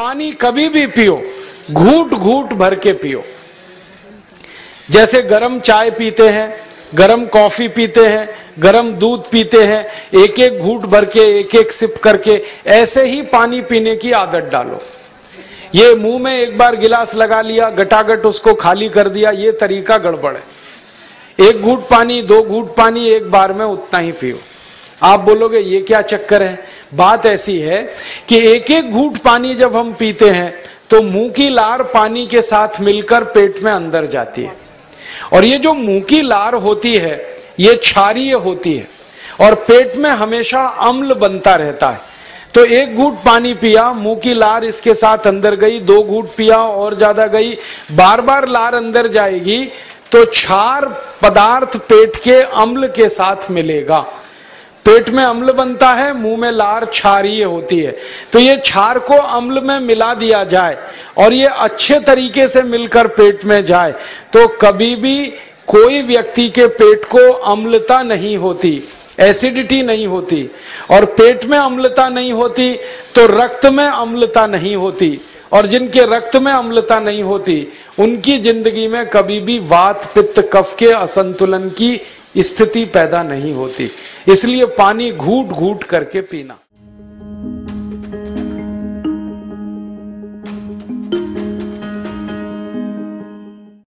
पानी कभी भी पियो, घूट घूट भर के पियो। जैसे गरम चाय पीते हैं, गरम कॉफी पीते हैं, गरम दूध पीते हैं, एक एक घूट भर के, एक एक सिप करके, ऐसे ही पानी पीने की आदत डालो। ये मुंह में एक बार गिलास लगा लिया, गटागट उसको खाली कर दिया, ये तरीका गड़बड़ है। एक घूट पानी, दो घूट पानी एक बार में उतना ही पियो। आप बोलोगे ये क्या चक्कर है? बात ऐसी है कि एक एक घूट पानी जब हम पीते हैं तो मुंह की लार पानी के साथ मिलकर पेट में अंदर जाती है, और ये जो मुंह की लार होती है ये क्षारीय होती है और पेट में हमेशा अम्ल बनता रहता है। तो एक घूट पानी पिया, मुंह की लार इसके साथ अंदर गई, दो घूट पिया और ज्यादा गई, बार बार लार अंदर जाएगी तो क्षार पदार्थ पेट के अम्ल के साथ मिलेगा। पेट में अम्ल बनता है, मुंह में लार क्षारीय होती है, तो ये क्षार को अम्ल में मिला दिया जाए और ये अच्छे तरीके से मिलकर पेट में जाए तो कभी भी कोई व्यक्ति के पेट को अम्लता नहीं होती, एसिडिटी नहीं होती। और पेट में अम्लता नहीं होती तो रक्त में अम्लता नहीं होती, और जिनके रक्त में अम्लता नहीं होती उनकी जिंदगी में कभी भी वात पित्त कफ के असंतुलन की स्थिति पैदा नहीं होती। इसलिए पानी घूट घूट करके पीना।